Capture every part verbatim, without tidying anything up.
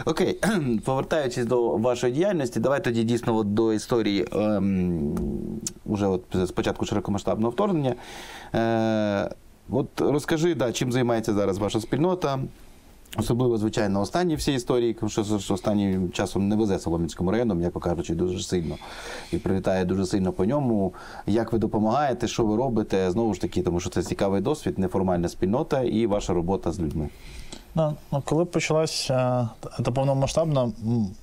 Окей, повертаючись до вашої діяльності, давай тоді дійсно от до історії ем, уже от з початку широкомасштабного вторгнення. Е, от розкажи, да, чим займається зараз ваша спільнота, особливо, звичайно, останні всі історії, що, що останнім часом не везе Солом'янському району, м'яко кажучи, дуже сильно. І прилітає дуже сильно по ньому. Як ви допомагаєте, що ви робите? Знову ж таки, тому що це цікавий досвід, неформальна спільнота і ваша робота з людьми. Ну, коли почалася та повномасштабна,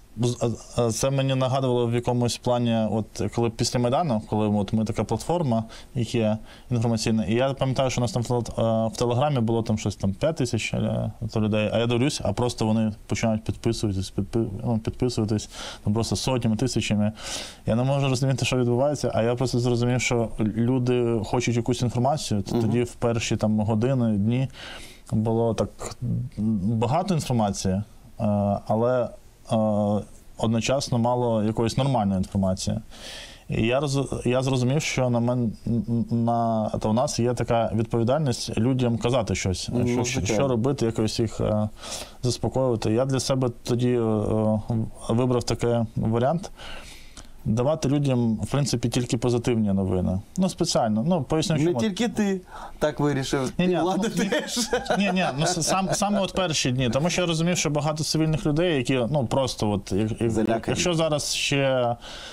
це мені нагадувало в якомусь плані, от коли після Майдану, коли от ми така платформа, є інформаційна, і я пам'ятаю, що у нас там в Телеграмі було там щось там п'ять тисяч людей, а я дивлюсь, а просто вони починають підписуватись, підпи, ну, підписуватись там просто сотнями, тисячами. Я не можу розуміти, що відбувається, а я просто зрозумів, що люди хочуть якусь інформацію, угу. Тоді в перші там години, дні було так багато інформації, але одночасно мало якоїсь нормальної інформації. І я, роз, я зрозумів, що на мен, на, то у нас є така відповідальність людям казати щось, ну, що, що робити, якось їх е, заспокоювати. Я для себе тоді е, вибрав такий варіант – давати людям, в принципі, тільки позитивні новини. Ну, спеціально. Ну, поясню, не чому. тільки ти так вирішив, ні, ні, влада ну, теж. Ні, ні, ну, сам, саме от перші дні. Тому що я розумів, що багато цивільних людей, які, ну, просто от, як, якщо зараз ще е,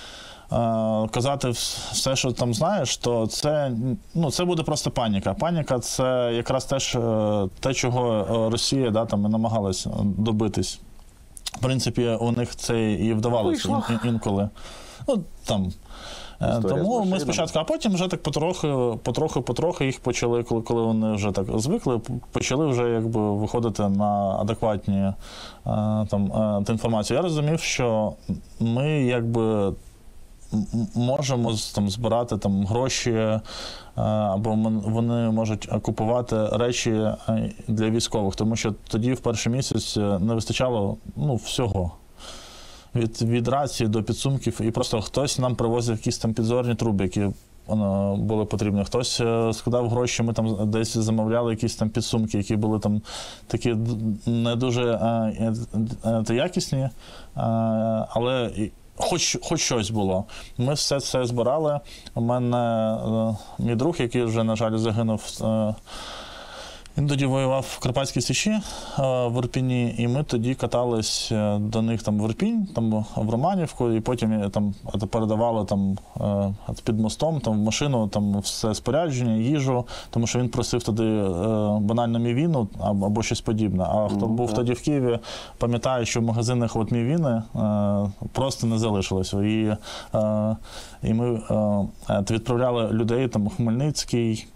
казати все, що там знаєш, то це, ну, це буде просто паніка. Паніка – це якраз теж те, чого Росія, да, там, намагалась добитись. В принципі, у них це і вдавалося ін, інколи. Ну, там. Історія Тому ми спочатку, а потім вже так потрохи, потрохи, потрохи їх почали, коли, коли вони вже так звикли, почали вже якби виходити на адекватні там інформацію. Я розумів, що ми якби можемо там збирати там гроші, або вони можуть купувати речі для військових, тому що тоді в перший місяць не вистачало, ну, всього. Від, від рації до підсумків, і просто хтось нам привозив якісь там підзорні труби, які воно, були потрібні. Хтось складав гроші, ми там десь замовляли якісь там підсумки, які були там такі не дуже а, а, якісні, а, але хоч, хоч щось було. Ми все це збирали. У мене а, мій друг, який вже, на жаль, загинув, а, він тоді воював в Карпатській Січі в Ірпіні, і ми тоді катались до них там в Ірпінь, там в Романівку, і потім там передавали там під мостом там в машину там все спорядження, їжу, тому що він просив тоді банально мівіну або щось подібне. А хто був тоді в Києві, пам'ятає, що в магазинах от мівіни просто не залишилося. І, і ми відправляли людей там у Хмельницький,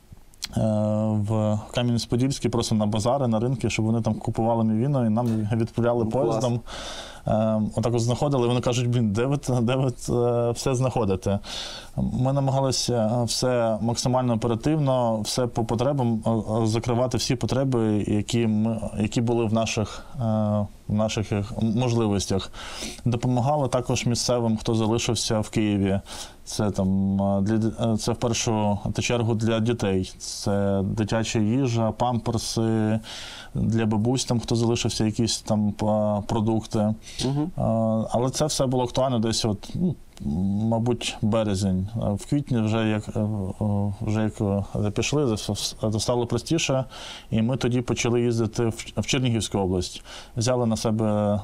в Кам'янець-Подільський, просто на базари, на ринки, щоб вони там купували мівіну і нам відправляли поїздом. Отак от знаходили, і вони кажуть, блін, де ви, де ви все знаходите? Ми намагалися все максимально оперативно, все по потребам, закривати всі потреби, які, ми, які були в наших, в наших можливостях. Допомагали також місцевим, хто залишився в Києві. Це, там, для, це в першу чергу для дітей. Це дитяча їжа, памперси, для бабусь, там, хто залишився, якісь там продукти. Угу. Але це все було актуально десь, от, ну, мабуть, березень. В квітні вже як, вже як пішли, це стало простіше, і ми тоді почали їздити в Чернігівську область. Взяли на себе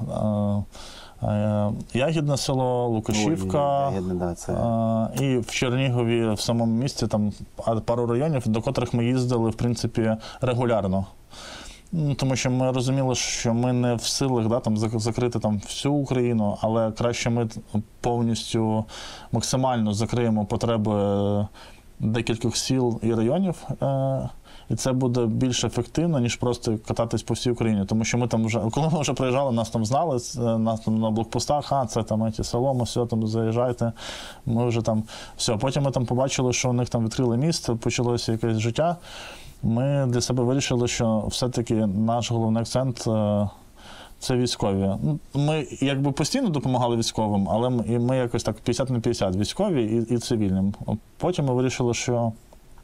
Ягідне село, Лукашівка. Ой, Ягідне, да, це... І в Чернігові, в самому місті, там пару районів, до котрих ми їздили, в принципі, регулярно. Тому що ми розуміли, що ми не в силах, да, там, закрити там, всю Україну, але краще ми повністю максимально закриємо потреби декількох сіл і районів. І це буде більш ефективно, ніж просто кататись по всій Україні. Тому що ми там вже, коли ми вже приїжджали, нас там знали, нас там на блокпостах, а це там ці село, ми все, там заїжджайте. Ми вже там, все. Потім ми там побачили, що у них там відкрили місто, почалося якесь життя. Ми для себе вирішили, що все-таки наш головний акцент – це військові. Ми якби постійно допомагали військовим, але ми, ми якось так п'ятдесят на п'ятдесят, військові і, і цивільним. Потім ми вирішили, що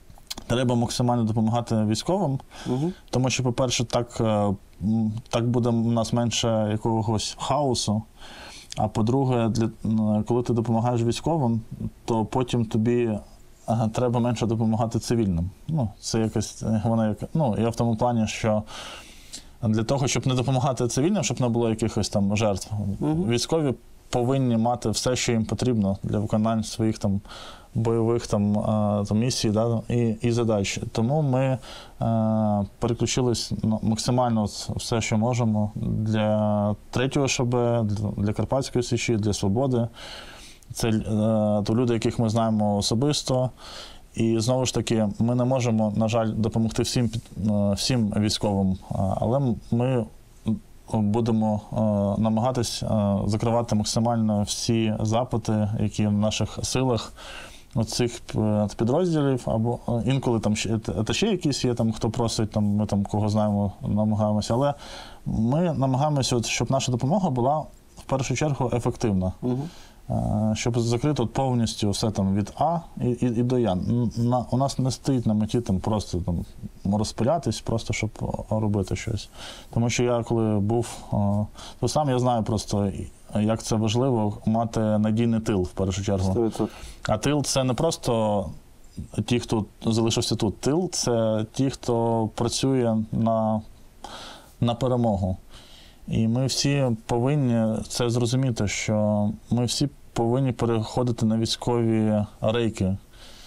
треба максимально допомагати військовим, угу. тому що, по-перше, так, так буде у нас менше якогось хаосу, а по-друге, для, коли ти допомагаєш військовим, то потім тобі ага, треба менше допомагати цивільним. Ну, це якось, вона як, ну, я в тому плані, що для того, щоб не допомагати цивільним, щоб не було якихось там жертв, угу. військові повинні мати все, що їм потрібно для виконання своїх там бойових там, там місій, да, і, і задач. Тому ми е, переключились на максимально все, що можемо для третього ШБ, для, для Карпатської Січі, для Свободи. Це е, то люди, яких ми знаємо особисто. І знову ж таки, ми не можемо, на жаль, допомогти всім, всім військовим, але ми будемо е, намагатись е, закривати максимально всі запити, які в наших силах цих підрозділів, або інколи там ще, це ще якісь є, там, хто просить, там, ми там кого знаємо, намагаємося, але ми намагаємося, щоб наша допомога була в першу чергу ефективна. Угу. Щоб закрити от повністю все там від А і, і, і до Я. На, у нас не стоїть на меті там просто там розпилятись, просто щоб робити щось. Тому що я коли був, то сам я знаю просто, як це важливо мати надійний тил в першу чергу. сто відсотків. А тил – це не просто ті, хто залишився тут. Тил – це ті, хто працює на, на перемогу. І ми всі повинні це зрозуміти, що ми всі повинні переходити на військові рейки.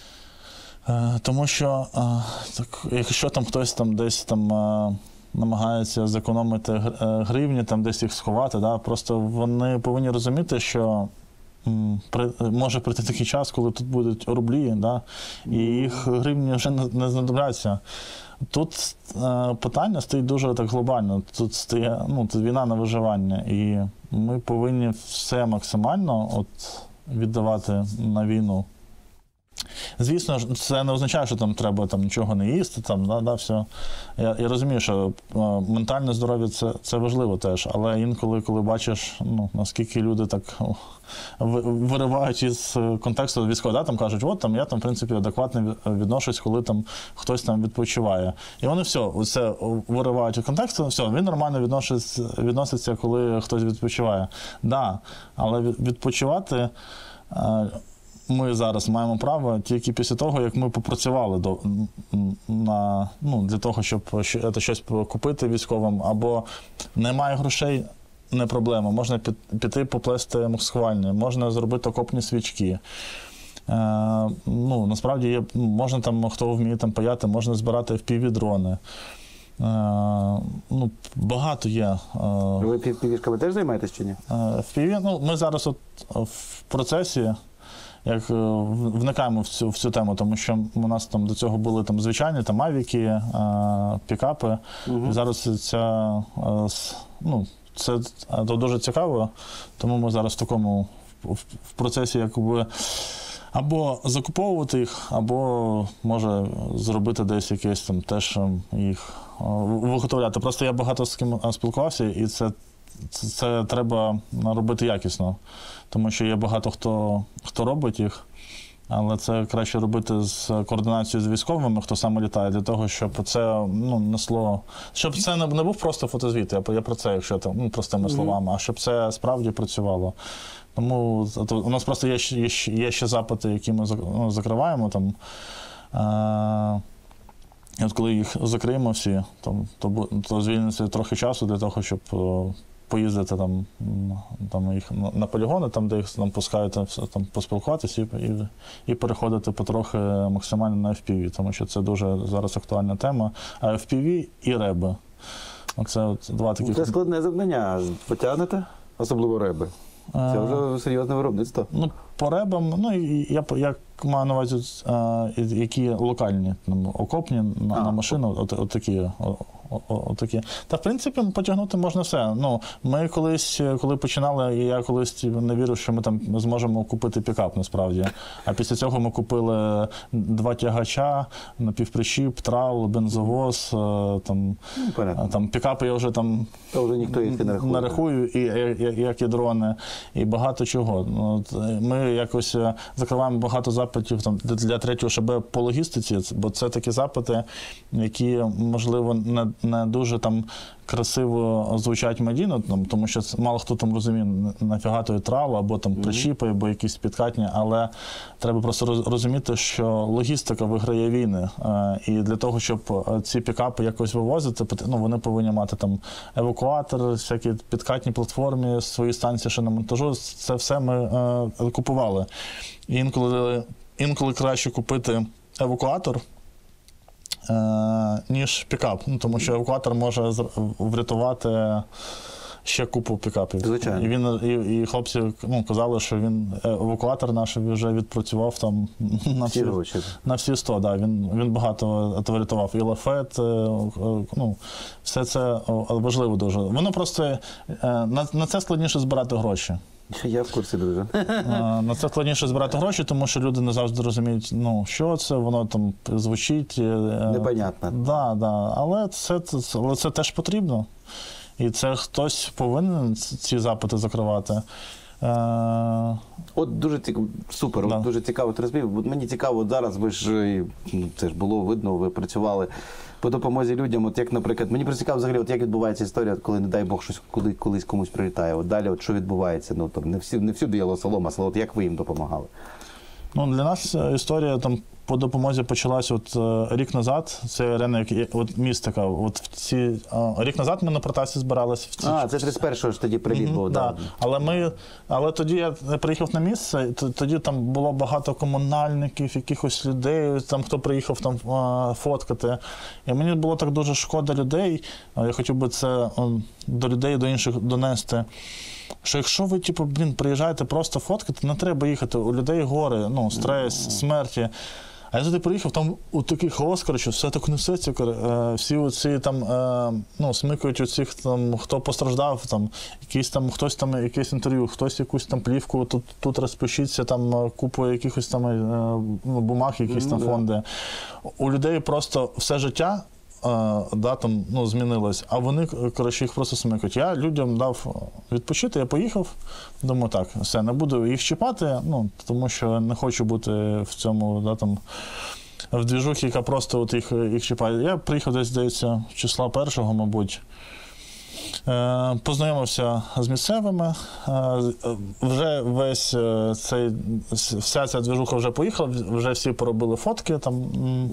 Тому що, так, якщо там хтось там десь там намагається зекономити гривні, там десь їх сховати, да, просто вони повинні розуміти, що при, може прийти такий час, коли тут будуть рублі, да, і їх гривні вже не, не знадобляться. Тут е, питання стоїть дуже так глобально. Тут стає, ну, тут війна на виживання. І ми повинні все максимально от, віддавати на війну. Звісно, це не означає, що там треба там, нічого не їсти. Там, да, да, все. Я, я розумію, що е, ментальне здоров'я це, це важливо теж, але інколи, коли бачиш, ну, наскільки люди так о, виривають із контексту військового, да, там кажуть, от там я там, в принципі, адекватно відношусь, коли там хтось там відпочиває. І вони все, це виривають із контексту, все, він нормально відноситься, відноситься, коли хтось відпочиває. Да, але відпочивати е, ми зараз маємо право тільки після того, як ми попрацювали до, на, ну, для того, щоб щось купити військовим, або немає грошей, не проблема. Можна піти поплести маскувальні, можна зробити окопні свічки. Е, ну, насправді є, можна там, хто вміє там паяти, можна збирати еф пі ві-дрони. Е, ну, багато є. Е, Ви еф пі ві-шками теж займаєтесь чи ні? еф пі ві, ну, ми зараз от в процесі як вникаємо в цю, в цю тему, тому що у нас там до цього були там звичайні там мавіки, пікапи. Угу. І зараз ця, ну, це дуже цікаво, тому ми зараз в такому в, в процесі якби або закуповувати їх, або може зробити десь якесь там теж їх виготовляти. Просто я багато з ким спілкувався, і це Це, це треба робити якісно, тому що є багато хто, хто робить їх, але це краще робити з координацією з військовими, хто саме літає, для того, щоб це, ну, несло, щоб це не, не був просто фотозвіт, я, я про це, якщо там, ну, простими mm-hmm. словами, а щоб це справді працювало. Тому то, у нас просто є, є, є ще запити, які ми, ну, закриваємо там. Е- і от коли їх закриємо всі, там, то, то звільниться трохи часу для того, щоб поїздити там, там їх на полігони, там, де їх там пускають, там, поспілкуватися і, і, і переходити потрохи максимально на еф пі ві, тому що це дуже зараз актуальна тема. А еф пі ві і реби. Оце от два таких. Це складне завдання. Потягнете? Особливо реби. Це вже серйозне виробництво. Ну, по ребам, ну, я, я маю на увазі, які локальні, там, окопні на, на машину, от, от такі отакі. Та, в принципі, потягнути можна все. Ну, ми колись, коли починали, і я колись не вірив, що ми там зможемо купити пікап, насправді. А після цього ми купили два тягача, напівпричіп, трал, бензовоз, там, ну, там пікапи я вже там то вже ніхто їх не рахує. Не рахую, і, і, як і дрони, і багато чого. От, ми якось закриваємо багато запитів там, для третього ШБ по логістиці, бо це такі запити, які, можливо, не, не дуже там красиво звучать медійно, тому що мало хто там розуміє, нафіга той трал, або там причіпи, або якісь підкатні, але треба просто розуміти, що логістика виграє війни. І для того, щоб ці пікапи якось вивозити, ну, вони повинні мати там евакуатор, всякі підкатні платформи, свої станції шиномонтажу. Це все ми е, купували. І інколи, інколи краще купити евакуатор, Е, ніж пікап, ну, тому що евакуатор може врятувати ще купу пікапів. Звичайно. І, він, і, і хлопці ну, казали, що він, евакуатор наш вже відпрацював там на всі, на всі сто. Да, він, він багато врятував. І лафет, ну, все це важливо дуже. Воно просто, на, на це складніше збирати гроші. Я в курсі дуже. На це складніше збирати гроші, тому що люди не завжди розуміють, ну, що це, воно там звучить. Непонятно. Да, да. Але це, це, але це теж потрібно. І це хтось повинен ці запити закривати. Е... От дуже цікаво, супер, да. От дуже цікаво ти розповів. От мені цікаво, от зараз ви ж, це ж було видно, ви працювали по допомозі людям. От як, наприклад, мені просто цікаво взагалі, от як відбувається історія, коли, не дай Бог, щось коли, колись комусь прилітає. От далі, от що відбувається? Ну, там, не, всі, не всюди є солома, але от як ви їм допомагали? Ну, для нас історія там по допомозі почалась от рік назад. Це арена, от міст така. От в ці рік назад ми на Протасі збиралися. В ці... А, це тридцять першого ж тоді приліт був. Mm-hmm, да. Але ми, але тоді я приїхав на місце, тоді там було багато комунальників, якихось людей, там хто приїхав там фоткати. І мені було так дуже шкода людей. Я хотів би це до людей, до інших донести. Що якщо ви, типу, блін, приїжджаєте просто фоткати, не треба їхати, у людей гори, ну, стрес, смерті. А я туди приїхав, там у такий хаос, коротше, все так несеться, всі оці там, ну, смикають оцих там, хто постраждав, там, якийсь там, хтось там, якесь інтерв'ю, хтось якусь там плівку, тут, тут розпишіться, там, купу якихось там бумаг, якісь там фонди. У людей просто все життя, да, там, ну, змінилось, а вони, коротше, їх просто смикають. Я людям дав відпочити, я поїхав, думаю, так, все, не буду їх чіпати, ну, тому що не хочу бути в цьому, да, там, в двіжухі, яка просто от їх, їх чіпає. Я приїхав десь, здається, числа першого, мабуть, е, познайомився з місцевими, е, вже весь цей, вся ця двіжуха вже поїхала, вже всі поробили фотки, там,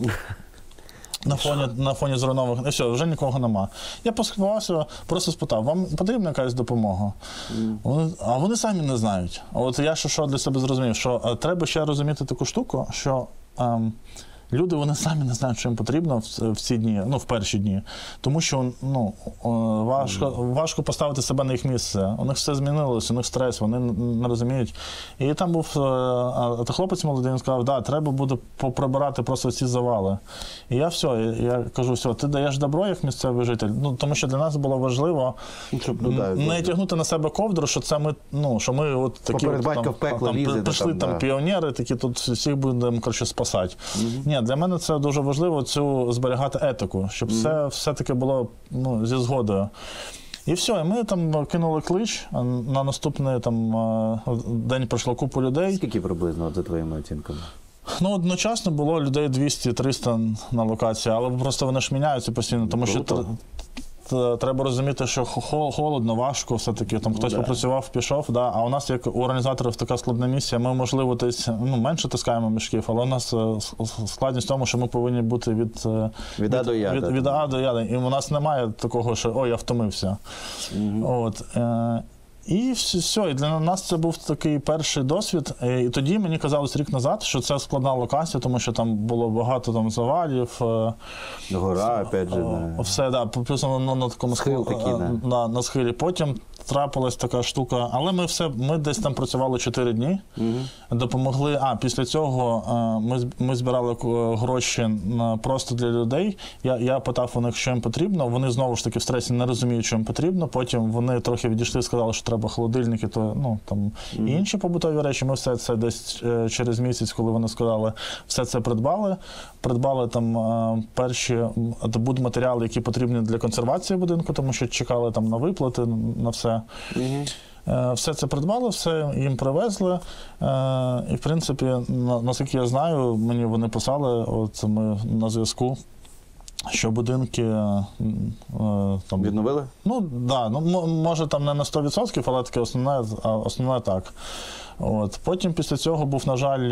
На фоні, на фоні зруйнованих, і все, вже нікого нема. Я поспілкувався, просто спитав, вам потрібна якась допомога? Mm. Вони, а вони самі не знають. А от я що, що для себе зрозумів, що а, треба ще розуміти таку штуку, що ем, люди, вони самі не знають, що їм потрібно в, в ці дні, ну, в перші дні. Тому що, ну, важко, mm. важко поставити себе на їх місце. У них все змінилося, у них стрес, вони не розуміють. І там був а, а, хлопець молодий, він сказав, да, треба буде поприбирати просто ці завали. І я все, я, я кажу, все, ти даєш добро як місцевий житель. Ну, тому що для нас було важливо Щоб, ну, да, не тягнути на себе ковдру, що це ми, ну, що ми от такі от, там, в пекло там, лізе, прийшли там, там да. піонери, такі тут всіх будемо, коротше, спасати. Mm-hmm. Ні, для мене це дуже важливо, цю зберігати етику, щоб mm-hmm. все все-таки було, ну, зі згодою. І все, і ми там кинули клич, на наступний там день пройшло купу людей. Скільки приблизно, за твоїми оцінками? Ну, одночасно було людей двісті-триста на локації, але просто вони ж міняються постійно, тому що треба розуміти, що холодно, важко все-таки, там хтось ну, да. попрацював, пішов, да. А у нас, як у організаторів, така складна місія, ми, можливо, десь, ну, менше таскаємо мішків, але у нас складність в тому, що ми повинні бути від, від А до Я. Від, від А до Я. І у нас немає такого, що «Ой, я втомився». Угу. От. І все, і для нас це був такий перший досвід. І тоді мені казалось рік назад, що це складна локація, тому що там було багато там завалів. Гора, опять же. Все, да, плюс на, на такому схил такий, да. на, на схилі. Потім трапилась така штука, але ми все, ми десь там працювали чотири дні, угу. допомогли, а після цього ми, ми збирали гроші просто для людей, я, я питав у них, що їм потрібно, вони знову ж таки в стресі не розуміють, що їм потрібно, потім вони трохи відійшли, сказали, що треба холодильники, то, ну, там, угу. і інші побутові речі, ми все це десь через місяць, коли вони сказали, все це придбали, придбали там перші будматеріали, які потрібні для консервації будинку, тому що чекали там на виплати, на все. Угу. Все це придбали, все їм привезли. І, в принципі, наскільки я знаю, мені вони писали, от ми на зв'язку, що будинки там... Відновили? Ну, так, да, ну, може там не на сто відсотків, але таке основне, основне так. От. Потім після цього був, на жаль,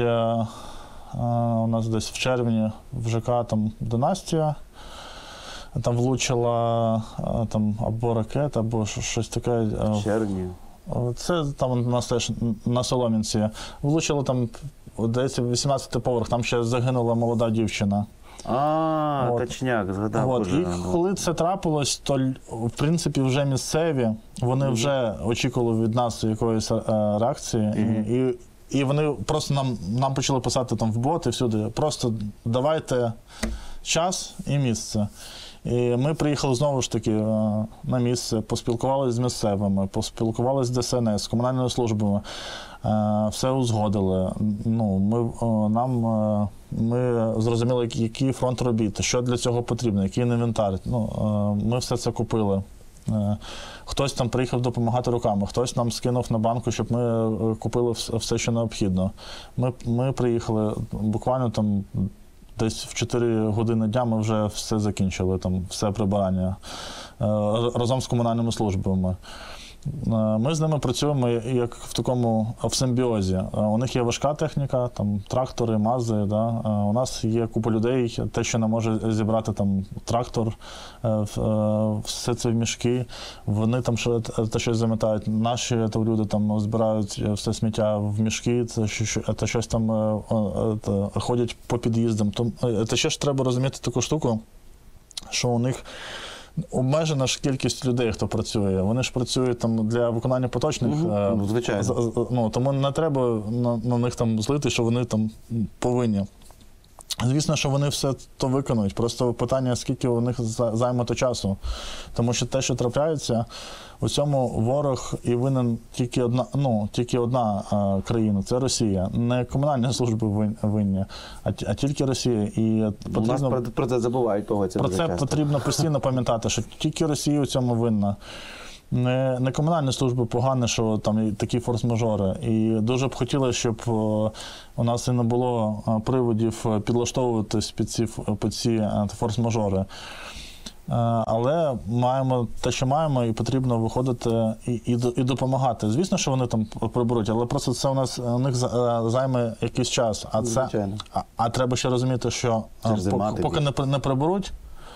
у нас десь в червні в ЖК там династія. Там влучила там, або ракета, або щось таке. В червні? Це там у нас теж на Солом'янці. Влучило там, десь вісімнадцятий поверх, там ще загинула молода дівчина. А, от. Точняк, згадав. От. І коли це трапилось, то, в принципі, вже місцеві, вони mm-hmm. вже очікували від нас якоїсь реакції. Mm-hmm. І, і вони просто нам, нам почали писати там в боти всюди, просто давайте час і місце. І ми приїхали знову ж таки на місце, поспілкувалися з місцевими, поспілкувалися з ДСНС, з комунальними службами, все узгодили. Ну, ми, нам, ми зрозуміли, який фронт робіт, що для цього потрібно, який інвентар. Ну, ми все це купили. Хтось там приїхав допомагати руками, хтось нам скинув на банку, щоб ми купили все, що необхідно. Ми, ми приїхали буквально там десь в чотири години дня ми вже все закінчили, там, все прибирання разом з комунальними службами. Ми з ними працюємо як в такому в симбіозі. У них є важка техніка, там, трактори, мази. Да? У нас є купа людей, те, що не може зібрати там, трактор, все це в мішки. Вони там те щось замітають. Наші то, люди там збирають все сміття в мішки, це, це щось там це, ходять по під'їздам. Це ще ж треба розуміти таку штуку, що у них обмежена ж кількість людей, хто працює. Вони ж працюють там для виконання поточних. Угу. Ну, звичайно. Ну, тому не треба на, на них там злити, що вони там повинні. Звісно, що вони все то виконують. Просто питання, скільки у них займето часу. Тому що те, що трапляється, у цьому ворог і винен тільки одна, ну, тільки одна а, країна – це Росія. Не комунальні служби винні, а, а тільки Росія. І потрібно, у нас про, про це забувають, погодься. Про це часто. Потрібно постійно пам'ятати, що тільки Росія у цьому винна. Не, не комунальні служби погані, що там такі форс-мажори. І дуже б хотілося, щоб о, у нас і не було приводів підлаштовуватись під ці, під ці форс-мажори. Але маємо те, що маємо, і потрібно виходити і, і, і допомагати. Звісно, що вони там приберуть, але просто це у нас у них займе якийсь час. А, це, а, а треба ще розуміти, що поки, поки не, не приберуть,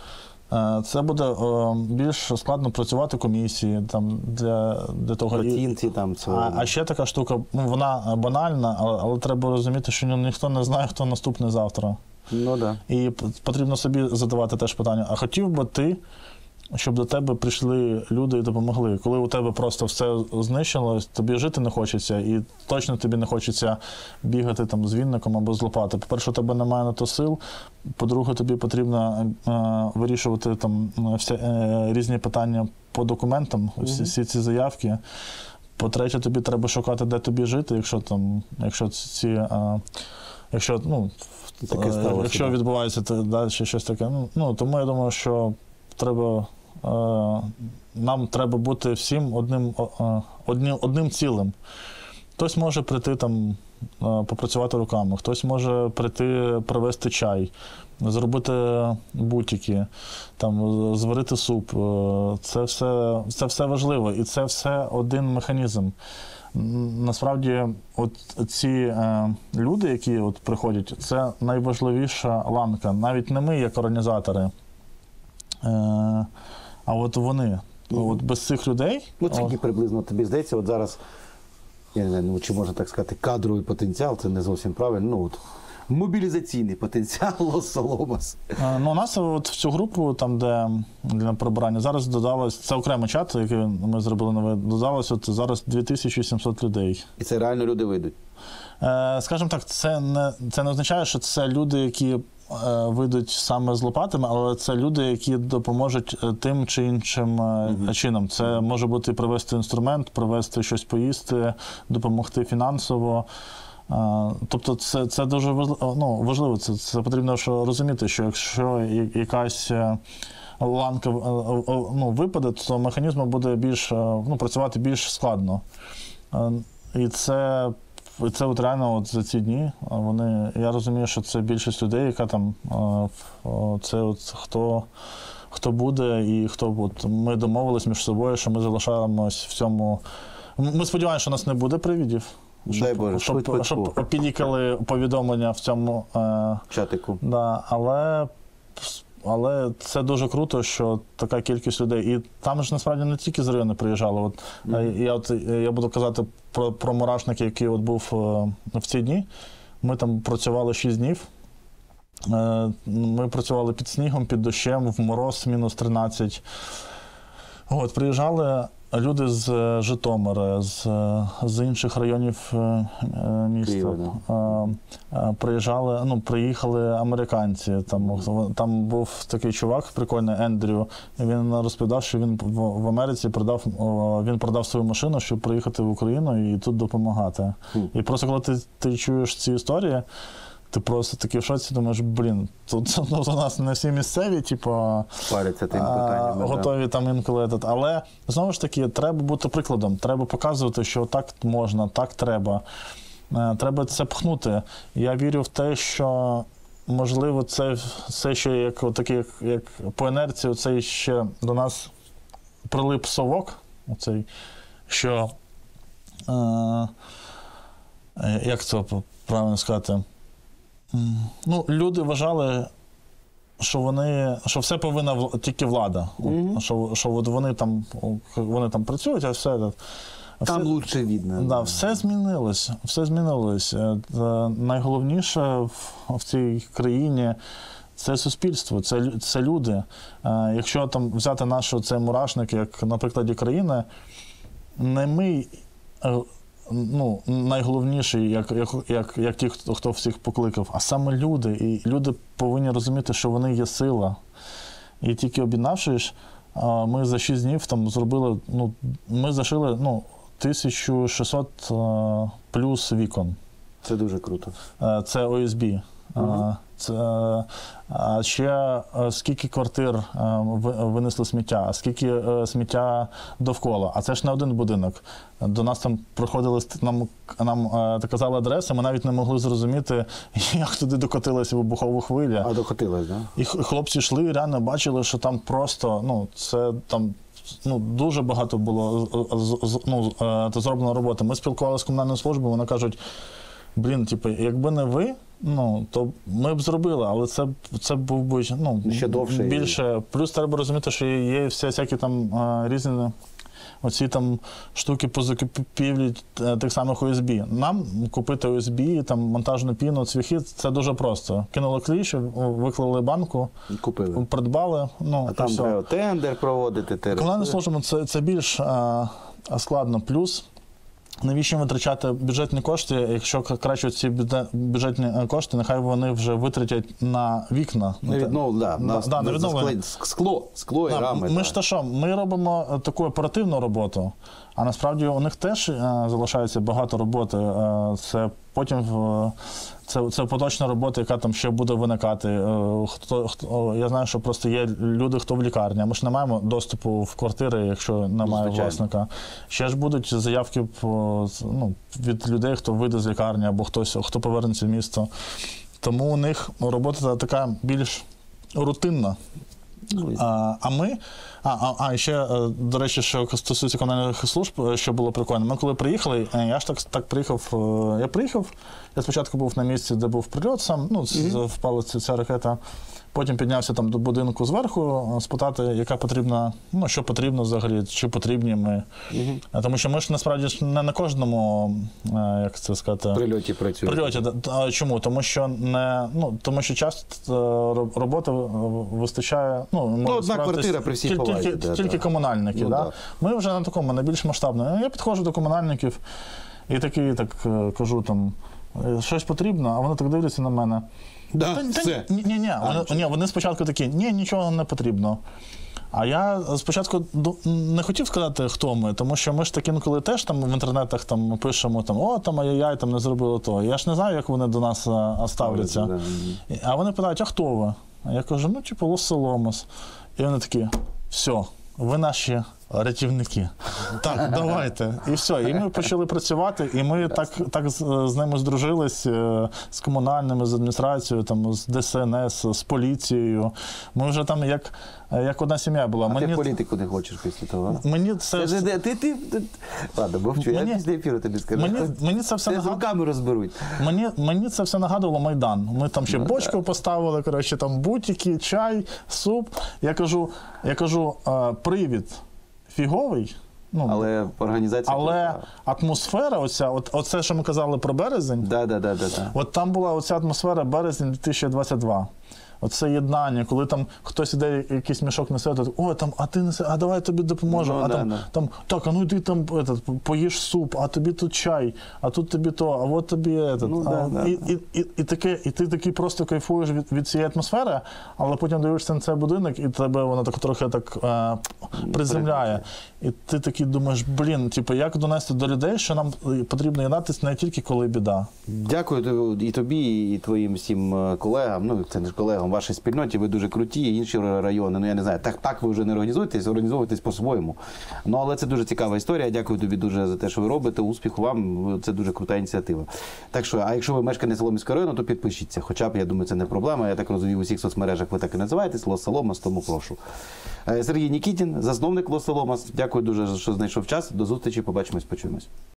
це буде о, більш складно працювати комісії там, для, для того. Оцінці, там, це... а, а ще така штука, ну, вона банальна, але, але треба розуміти, що ніхто не знає, хто наступний завтра. Ну, да. І потрібно собі задавати теж питання, а хотів би ти, щоб до тебе прийшли люди і допомогли? Коли у тебе просто все знищилось, тобі жити не хочеться, і точно тобі не хочеться бігати там з вінником або з лопати. По-перше, у тебе немає на то сил, по-друге, тобі потрібно е, вирішувати там всі, е, різні питання по документам, всі, mm-hmm. всі ці заявки. По-третє, тобі треба шукати, де тобі жити, якщо там, якщо ці, е, якщо, ну, таке сталося, якщо да. відбувається далі щось таке. Ну, ну, тому я думаю, що треба, е, нам треба бути всім одним, е, одним, одним цілим. Хтось може прийти там, е, попрацювати руками, хтось може прийти привезти чай, зробити бутики, там, зварити суп. Е, це все, це все важливо, і це все один механізм. Насправді, от ці е, люди, які от приходять, це найважливіша ланка. Навіть не ми, як організатори, е, а от вони. Mm-hmm. От без цих людей... Ну, це от... приблизно тобі здається, от зараз, я не знаю, чи можна так сказати, кадровий потенціал, це не зовсім правильно. Ну, от, мобілізаційний потенціал Лос-Соломос? Ну, у нас от в цю групу, там, де для прибирання, зараз додалось, це окремий чат, який ми зробили новий, додалось от зараз дві тисячі сімсот людей. І це реально люди вийдуть? Е, скажімо так, це не, це не означає, що це люди, які е, вийдуть саме з лопатами, але це люди, які допоможуть тим чи іншим mm-hmm. чином. Це може бути привезти інструмент, привезти щось поїсти, допомогти фінансово. Тобто це, це дуже важливо, ну, важливо. Це, це потрібно що розуміти, що якщо якась ланка ну, випаде, то механізм буде більш, ну, працювати більш складно. І це, це от реально от за ці дні, вони, я розумію, що це більшість людей, яка там, це от хто, хто буде і хто, от ми домовились між собою, що ми залишаємось в цьому. Ми сподіваємося, що у нас не буде привідів. Щоб, Дай Боже, щоб, швидко. щоб опілікали повідомлення в цьому е, чатику. Да, але, але це дуже круто, що така кількість людей. І там ж насправді не тільки з району приїжджали. От, mm-hmm. я, от, я буду казати про, про мурашник, який от був е, в ці дні. Ми там працювали шість днів. Е, ми працювали під снігом, під дощем, в мороз мінус тринадцять. От, приїжджали люди з Житомира, з, з інших районів міста. Києва, да. Приїжджали, ну, приїхали американці. Там, там був такий чувак прикольний, Ендрю. Він розповідав, що він в, в Америці продав, він продав свою машину, щоб приїхати в Україну і тут допомагати. Mm. І просто коли ти, ти чуєш ці історії, ти просто такий в шоці, думаєш, блін, тут ну, у нас не всі місцеві, типу, паряться тим питанням, готові там інколи. Але, знову ж таки, треба бути прикладом, треба показувати, що так можна, так треба. Треба це пхнути. Я вірю в те, що, можливо, це, це ще як, такі, як, як по інерції, це ще до нас прилип совок, оцей, що, е, як це правильно сказати, ну, люди вважали, що вони, що все повинна тільки влада, mm-hmm. що, що от вони там, вони там працюють, а все там все, лучше видно. Да, все змінилось, все змінилось. Найголовніше в, в цій країні це суспільство, це, це люди. Якщо там взяти наш цей мурашник, як на прикладі країни, не ми, ну, найголовніший, як, як, як, як ті, хто, хто всіх покликав, а саме люди. І люди повинні розуміти, що вони є сила. І тільки об'єднавшись, ми за шість днів там зробили, ну, ми зашили, ну, тисячу шістсот плюс вікон. Це дуже круто. Це О Ес Бі. Uh-huh. Це, а ще скільки квартир винесли сміття, а скільки сміття довкола. А це ж не один будинок. До нас там проходили, нам, нам казали адреси, ми навіть не могли зрозуміти, як туди докотилася вибухова хвиля. А докотилась, так? Да? І хлопці йшли, реально бачили, що там просто, ну, це там, ну, дуже багато було ну, зроблено роботи. Ми спілкувалися з комунальною службою, вони кажуть, блін, типу, якби не ви, ну, то ми б зробили, але це, це був би, ну, ще довше. Більше. Плюс треба розуміти, що є всі всякі там а, різні оці там штуки по закупівлі тих самих О Ес Бі. Нам купити О Ес Бі, там монтажну піну, цвяхи, це дуже просто. Кинули кліч, виклали банку, купили. Придбали. Ну, а там все. Треба тендер проводити. Комунальна служба це, це більш а, складно. Плюс навіщо витрачати бюджетні кошти, якщо краще ці бюджетні кошти, нехай вони вже витратять на вікна. На віднов, да, на, да, на відновлення. Скло, скло і да, рами. Ми ж та що, ми робимо таку оперативну роботу, а насправді у них теж а, залишається багато роботи. А, це потім в Це, це поточна робота, яка там ще буде виникати. Хто, хто, я знаю, що просто є люди, хто в лікарні. Ми ж не маємо доступу в квартири, якщо немає Звичайно. власника. Ще ж будуть заявки по, ну, від людей, хто вийде з лікарні, або хтось, хто повернеться в місто. Тому у них робота така більш рутинна. А, а ми, а, а, а ще, до речі, що стосується комунальних служб, що було прикольно. Ми коли приїхали, я ж так, так приїхав, я приїхав, я спочатку був на місці, де був прильот сам, ну, mm-hmm. впала ця, ця ракета. Потім піднявся там до будинку зверху, спитати, яка потрібна, ну, що потрібно взагалі, чи потрібні ми. Угу. Тому що ми ж насправді ж не на кожному, як це сказати, прильоті працюємо. Прильоті. Чому? Тому що не, ну, тому що часто роботи вистачає, ну, ну одна квартира при всій тільки, повазі. тільки, Да, тільки да. комунальники. Ну, да? да. Ми вже на такому, на більш масштабному. Я підходжу до комунальників і такий, так кажу, там, щось потрібно, а вони так дивляться на мене. Да, та, все. Ні, ні, ні. А, вони, ні, вони спочатку такі, ні, нічого не потрібно. А я спочатку не хотів сказати, хто ми, тому що ми ж таки інколи теж там в інтернетах там пишемо, там, о, там, ай-яй, там не зробили то. Я ж не знаю, як вони до нас а, ставляться. Да. А вони питають, а хто ви? А я кажу, ну, типу, Лос Соломос. І вони такі, все, ви наші рятівники. Так, давайте. І все. І ми почали працювати, і ми так, так з, з ними здружились, з комунальними, з адміністрацією, там, з Де Ес Ен Ес, з поліцією. Ми вже там як, як одна сім'я була. А мені... ти в політику не хочеш після того? Мені це... Ти, ти, ти, ти... Ладно, мовчу, мені... я після ефіру тобі скажу. Мені, мені це все нагад... з руками розберуть. Мені, мені це все нагадувало Майдан. Ми там ще ну, бочку так. поставили, коротше, там бутики, чай, суп. Я кажу, я кажу, привід фіговий, ну, але організація... Але атмосфера, оця, от, оце, що ми казали про березень, да, да, да, да, да. от там була оця атмосфера березень дві тисячі двадцять другого. Оце єднання, коли там хтось іде, якийсь мішок несе, то о, там, а ти несе, а давай я тобі допоможу, ну, а да, там, да. там, так, а ну йди там, этот, поїж суп, а тобі тут чай, а тут тобі то, а от тобі этот. Ну, а, да, да, і, да. І, і, і, таке, і ти такий просто кайфуєш від, від цієї атмосфери, але потім дивишся на цей будинок, і тебе воно так трохи так е, приземляє. І ти такий думаєш, блін, типу, як донести до людей, що нам потрібно єднатися не тільки коли біда. Дякую і тобі, і твоїм всім колегам, ну це не ж колегам, вашій спільноті, ви дуже круті, інші райони, ну я не знаю, так, так ви вже не організуєтесь, організовуєтесь по-своєму. Ну але це дуже цікава історія, дякую тобі дуже за те, що ви робите, успіху вам, це дуже крута ініціатива. Так що, а якщо ви мешканець Солом'янського району, то підпишіться, хоча б, я думаю, це не проблема, я так розумію, у всіх соцмережах ви так і називаєтесь, Лос Соломас, тому прошу. Сергій Нікітін, засновник Лос Соломас, дякую дуже, що знайшов час, до зустрічі, побачимось, почуємось.